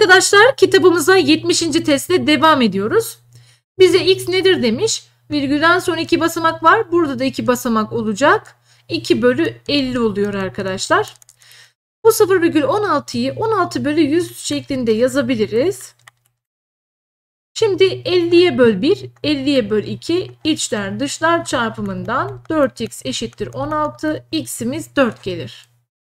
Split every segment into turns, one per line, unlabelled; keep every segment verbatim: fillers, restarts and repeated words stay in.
Arkadaşlar kitabımıza yetmişinci testle devam ediyoruz. Bize x nedir demiş. Virgülden sonra iki basamak var. Burada da iki basamak olacak. iki bölü elli oluyor arkadaşlar. Bu sıfır virgül on altıyı on altı bölü yüz şeklinde yazabiliriz. Şimdi elliye böl bir, elliye böl iki, içler dışlar çarpımından dört x eşittir on altı, x'imiz dört gelir.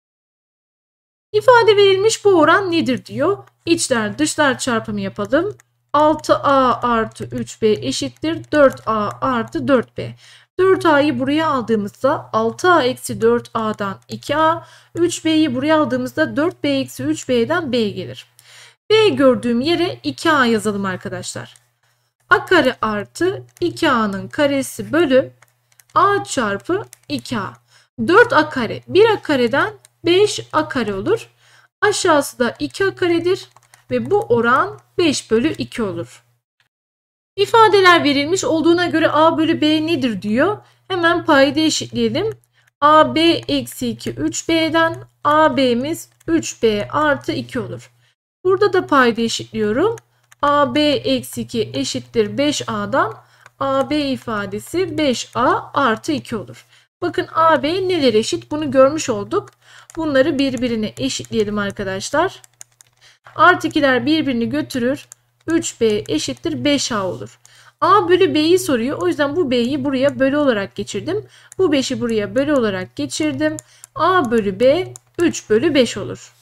İfade verilmiş, bu oran nedir diyor. İçler dışlar çarpımı yapalım. altı a artı üç b eşittir dört a artı dört b. dört a'yı buraya aldığımızda altı a eksi dört a'dan iki a, üç b'yi buraya aldığımızda dört b eksi üç b'den b gelir. B gördüğüm yere iki a yazalım arkadaşlar. A kare artı iki a'nın karesi bölü a çarpı iki a. dört a kare bir a kareden beş a kare olur. Aşağısı da iki a karedir ve bu oran beş bölü iki olur. İfadeler verilmiş olduğuna göre a bölü b nedir diyor. Hemen payda eşitleyelim. ab eksi iki üç b'den ab'miz üç b artı iki olur. Burada da payda eşitliyorum. ab eksi iki eşittir beş a'dan ab ifadesi beş a artı iki olur. Bakın ab neler eşit, bunu görmüş olduk. Bunları birbirine eşitleyelim arkadaşlar. Artı ikiler birbirini götürür. üç b eşittir beş a olur. A bölü b'yi soruyor. O yüzden bu b'yi buraya bölü olarak geçirdim. Bu beşi buraya bölü olarak geçirdim. A bölü b üç bölü beş olur.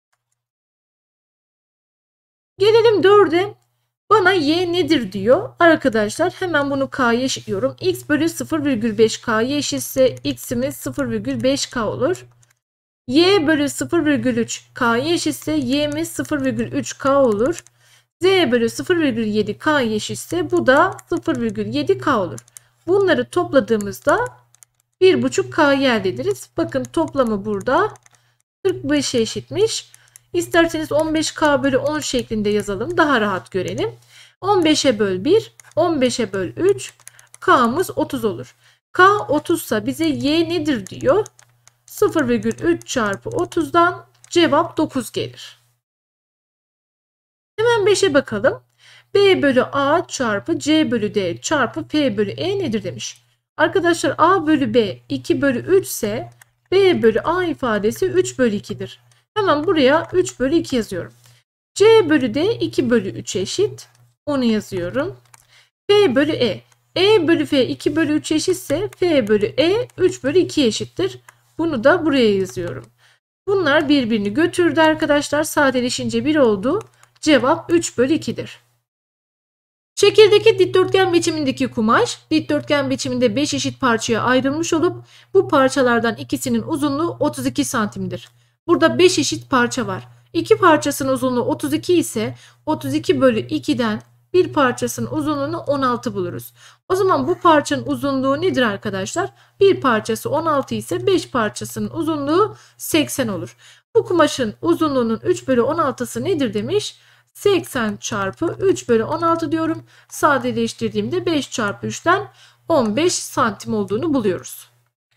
Gelelim dörde. Bana y nedir diyor. Arkadaşlar hemen bunu k'ya eşitliyorum. X bölü sıfır virgül beş k'ya eşitse x'imiz sıfır virgül beş k olur. Y bölü sıfır virgül üç k'ya eşitse y'miz sıfır virgül üç k olur. Z bölü sıfır virgül yedi k'ya eşitse bu da sıfır virgül yedi k olur. Bunları topladığımızda bir buçuk k'yı elde ederiz. Bakın toplamı burada kırk beşe eşitmiş. İsterseniz on beş k bölü on şeklinde yazalım. Daha rahat görelim. on beşe böl bir, on beşe böl üç, k'mız otuz olur. K otuz ise bize y nedir diyor. sıfır virgül üç çarpı otuzdan cevap dokuz gelir. Hemen beşe bakalım. B bölü A çarpı C bölü D çarpı P bölü E nedir demiş. Arkadaşlar A bölü B iki bölü üç ise B bölü A ifadesi üç bölü iki'dir. Hemen buraya üç bölü iki yazıyorum. C bölü D iki bölü üç eşit. Onu yazıyorum. P bölü E. E bölü F iki bölü üç eşitse F bölü E üç bölü iki eşittir. Bunu da buraya yazıyorum. Bunlar birbirini götürdü arkadaşlar. Sadeleşince bir oldu. Cevap üç bölü iki'dir. Şekildeki dikdörtgen biçimindeki kumaş dikdörtgen biçiminde beş eşit parçaya ayrılmış olup bu parçalardan ikisinin uzunluğu otuz iki santimdir. Burada beş eşit parça var. iki parçasının uzunluğu otuz iki ise otuz iki bölü iki'den bir parçasının uzunluğunu on altı buluruz. O zaman bu parçanın uzunluğu nedir arkadaşlar? Bir parçası on altı ise beş parçasının uzunluğu seksen olur. Bu kumaşın uzunluğunun üç bölü on altı'sı nedir demiş? seksen çarpı üç bölü on altı diyorum. Sadeleştirdiğimde beş çarpı üç'ten on beş santim olduğunu buluyoruz.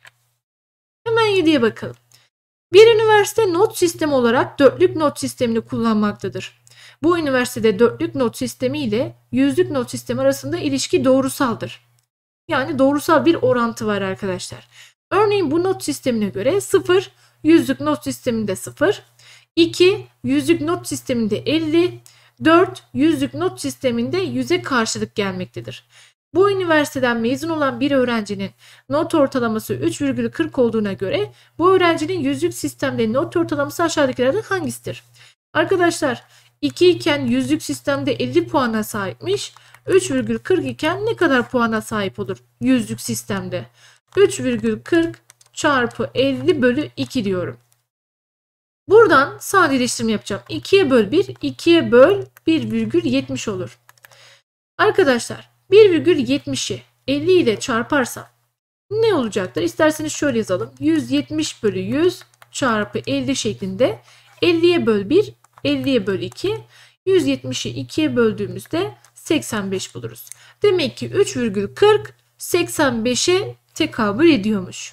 Hemen yediye bakalım. Bir üniversite not sistemi olarak dörtlük not sistemini kullanmaktadır. Bu üniversitede dörtlük not sistemi ile yüzlük not sistemi arasında ilişki doğrusaldır. Yani doğrusal bir orantı var arkadaşlar. Örneğin bu not sistemine göre sıfır, yüzlük not sisteminde sıfır, iki, yüzlük not sisteminde elli, dört, yüzlük not sisteminde yüze karşılık gelmektedir. Bu üniversiteden mezun olan bir öğrencinin not ortalaması üç virgül kırk olduğuna göre bu öğrencinin yüzlük sistemde not ortalaması aşağıdakilerden hangisidir? Arkadaşlar iki iken yüzlük sistemde elli puana sahipmiş. üç virgül kırk iken ne kadar puana sahip olur yüzlük sistemde? üç virgül kırk çarpı elli bölü iki diyorum. Buradan sadeleştirme yapacağım. ikiye böl bir, ikiye böl bir virgül yetmiş olur. Arkadaşlar bir virgül yetmiş'i elli ile çarparsam ne olacaktır? İsterseniz şöyle yazalım. yüz yetmiş bölü yüz çarpı elli şeklinde. elliye böl bir, elliye böl iki. yüz yetmiş'i ikiye böldüğümüzde seksen beş buluruz. Demek ki üç virgül kırk seksen beş'e tekabül ediyormuş.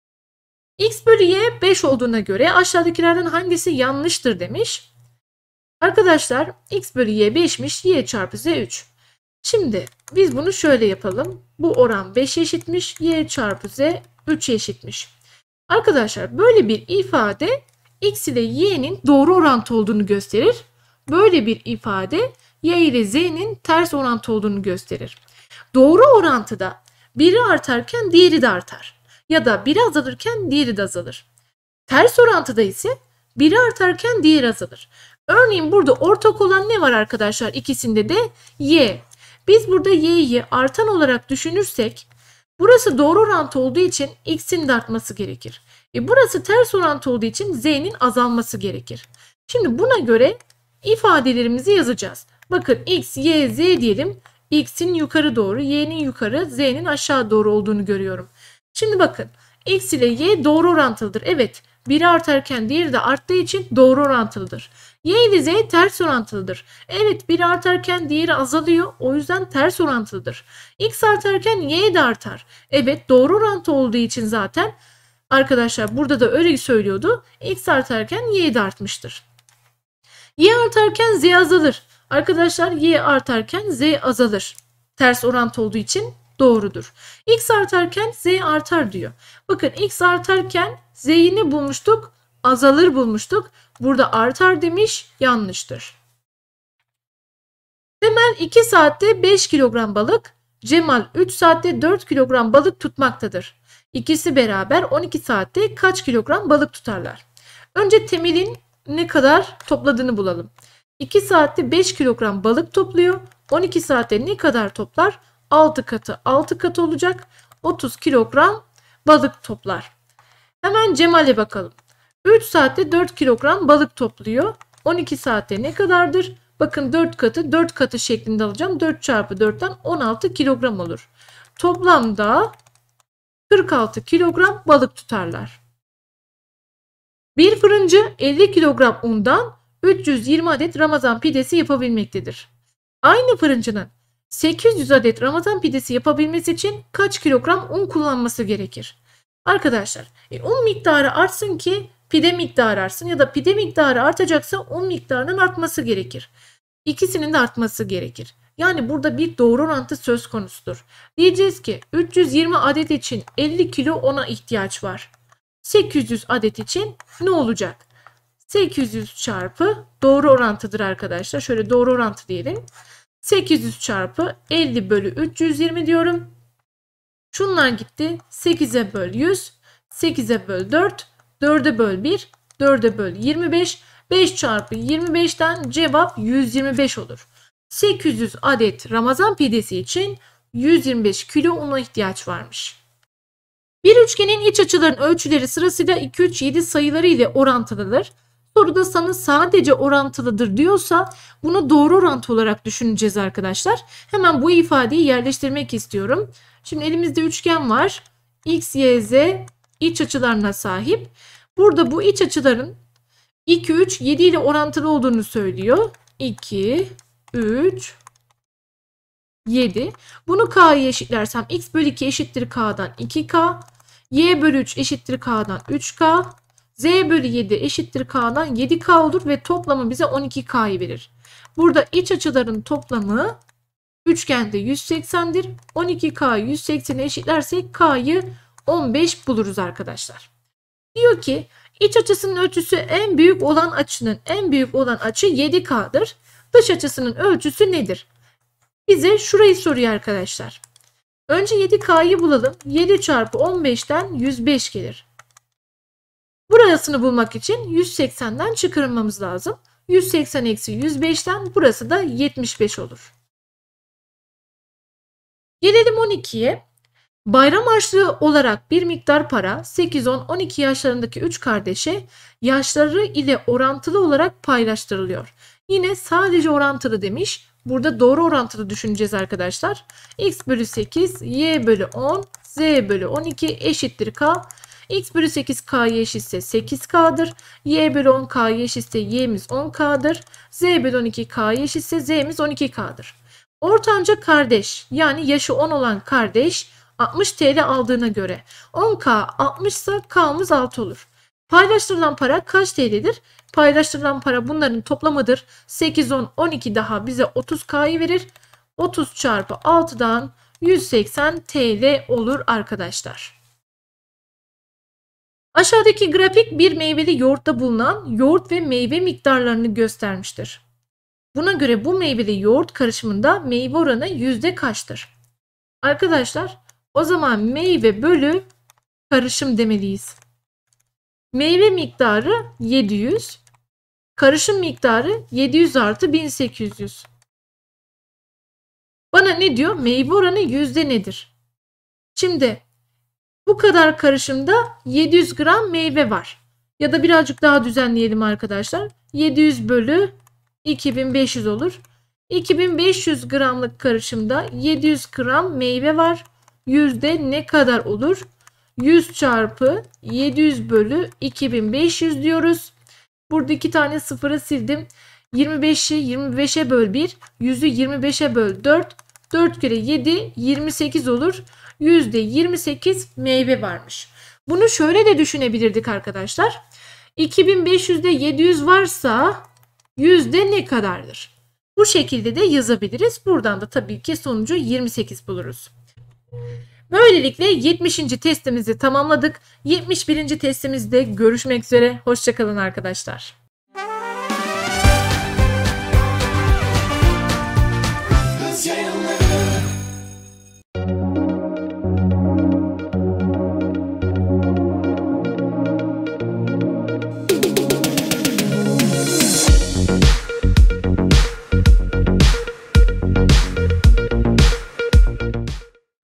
X bölü y beş olduğuna göre aşağıdakilerden hangisi yanlıştır demiş. Arkadaşlar x bölü y beşmiş, y çarpı z üç. Şimdi biz bunu şöyle yapalım. Bu oran beşe eşitmiş, y çarpı z üçe eşitmiş. Arkadaşlar böyle bir ifade x ile y'nin doğru orantı olduğunu gösterir. Böyle bir ifade y ile z'nin ters orantı olduğunu gösterir. Doğru orantıda biri artarken diğeri de artar. Ya da biri azalırken diğeri de azalır. Ters orantıda ise biri artarken diğeri azalır. Örneğin burada ortak olan ne var arkadaşlar? İkisinde de y. Biz burada y'yi artan olarak düşünürsek burası doğru orantı olduğu için x'in de artması gerekir. E burası ters orantı olduğu için z'nin azalması gerekir. Şimdi buna göre ifadelerimizi yazacağız. Bakın x, y, z diyelim. X'in yukarı doğru, y'nin yukarı, z'nin aşağı doğru olduğunu görüyorum. Şimdi bakın x ile y doğru orantılıdır. Evet, biri artarken diğeri de arttığı için doğru orantılıdır. Y ile z ters orantılıdır. Evet, biri artarken diğeri azalıyor. O yüzden ters orantılıdır. X artarken y de artar. Evet, doğru orantı olduğu için zaten arkadaşlar burada da öyle söylüyordu. X artarken y de artmıştır. Y artarken z azalır. Arkadaşlar y artarken z azalır. Ters orantı olduğu için doğrudur. X artarken z artar diyor. Bakın x artarken z'yi ne bulmuştuk? Azalır bulmuştuk. Burada artar demiş, yanlıştır. Temel iki saatte beş kilogram balık, Cemal üç saatte dört kilogram balık tutmaktadır. İkisi beraber on iki saatte kaç kilogram balık tutarlar? Önce Temel'in ne kadar topladığını bulalım. iki saatte beş kilogram balık topluyor. on iki saatte ne kadar toplar? altı katı altı katı olacak. otuz kilogram balık toplar. Hemen Cemal'e bakalım. üç saatte dört kilogram balık topluyor. on iki saatte ne kadardır? Bakın dört katı dört katı şeklinde alacağım. dört çarpı dörtten on altı kilogram olur. Toplamda kırk altı kilogram balık tutarlar. Bir fırıncı elli kilogram undan üç yüz yirmi adet Ramazan pidesi yapabilmektedir. Aynı fırıncının sekiz yüz adet Ramazan pidesi yapabilmesi için kaç kilogram un kullanması gerekir? Arkadaşlar e, un miktarı artsın ki pide miktarı artsın ya da pide miktarı artacaksa un miktarının artması gerekir. İkisinin de artması gerekir. Yani burada bir doğru orantı söz konusudur. Diyeceğiz ki üç yüz yirmi adet için elli kilo una ihtiyaç var. sekiz yüz adet için ne olacak? sekiz yüz çarpı doğru orantıdır arkadaşlar. Şöyle doğru orantı diyelim. sekiz yüz çarpı elli bölü üç yüz yirmi diyorum. Şunlar gitti. sekize böl yüz. sekize böl dört. dörde böl bir. dörde böl yirmi beş. beş çarpı yirmi beşten cevap yüz yirmi beş olur. sekiz yüz adet Ramazan pidesi için yüz yirmi beş kilo una ihtiyaç varmış. Bir üçgenin iç açıların ölçüleri sırasıyla iki, üç, yedi sayıları ile orantılıdır. Soruda sana sadece orantılıdır diyorsa bunu doğru orantı olarak düşüneceğiz arkadaşlar. Hemen bu ifadeyi yerleştirmek istiyorum. Şimdi elimizde üçgen var. X, Y, Z iç açılarına sahip. Burada bu iç açıların iki, üç, yedi ile orantılı olduğunu söylüyor. iki, üç, yedi. Bunu K'ya eşitlersem x bölü iki eşittir K'dan iki K. Y bölü üç eşittir K'dan üç K. Z bölü yedi eşittir K'dan yedi K olur ve toplamı bize on iki K'yı verir. Burada iç açıların toplamı üçgende yüz seksendir. on iki K'yı yüz seksene eşitlersek K'yı on beş buluruz arkadaşlar. Diyor ki iç açısının ölçüsü en büyük olan açının en büyük olan açı yedi K'dır. Dış açısının ölçüsü nedir? Bize şurayı soruyor arkadaşlar. Önce yedi K'yı bulalım. yedi çarpı on beşten yüz beş gelir. Burasını bulmak için yüz seksenden çıkarmamız lazım. yüz seksen eksi yüz beşten burası da yetmiş beş olur. Gelelim on ikiye. Bayram harçlığı olarak bir miktar para sekiz, on, on iki yaşlarındaki üç kardeşe yaşları ile orantılı olarak paylaştırılıyor. Yine sadece orantılı demiş. Burada doğru orantılı düşüneceğiz arkadaşlar. X bölü sekiz, Y bölü on, Z bölü on iki eşittir K. X bölü sekiz K'ya eşitse sekiz K'dır. Y bölü on K'ya eşitse Y'miz on K'dır. Z bölü on iki K'ya eşitse Z'miz on iki K'dır. Ortanca kardeş yani yaşı on olan kardeş altmış TL aldığına göre on K altmış ise K'mız altı olur. Paylaştırılan para kaç T L'dir? Paylaştırılan para bunların toplamıdır. sekiz, on, on iki daha bize otuz K'yı verir. otuz çarpı altıdan yüz seksen T L olur arkadaşlar. Aşağıdaki grafik bir meyveli yoğurtta bulunan yoğurt ve meyve miktarlarını göstermiştir. Buna göre bu meyveli yoğurt karışımında meyve oranı yüzde kaçtır? Arkadaşlar o zaman meyve bölü karışım demeliyiz. Meyve miktarı yedi yüz, karışım miktarı yedi yüz artı bin sekiz yüz. Bana ne diyor? Meyve oranı yüzde nedir? Şimdi bu kadar karışımda yedi yüz gram meyve var. Ya da birazcık daha düzenleyelim arkadaşlar. yedi yüz bölü iki bin beş yüz olur. iki bin beş yüz gramlık karışımda yedi yüz gram meyve var. Yüzde ne kadar olur? yüz çarpı yedi yüz bölü iki bin beş yüz diyoruz. Burada iki tane sıfırı sildim. yirmi beşi yirmi beşe böl bir. yüzü yirmi beşe böl dört. dört kere yedi yirmi sekiz olur. yüzde yirmi sekiz meyve varmış. Bunu şöyle de düşünebilirdik arkadaşlar. iki bin beş yüzde yedi yüz varsa yüzde ne kadardır? Bu şekilde de yazabiliriz. Buradan da tabii ki sonucu yirmi sekiz buluruz. Böylelikle yetmişinci testimizi tamamladık. yetmiş birinci testimizde görüşmek üzere. Hoşça kalın arkadaşlar.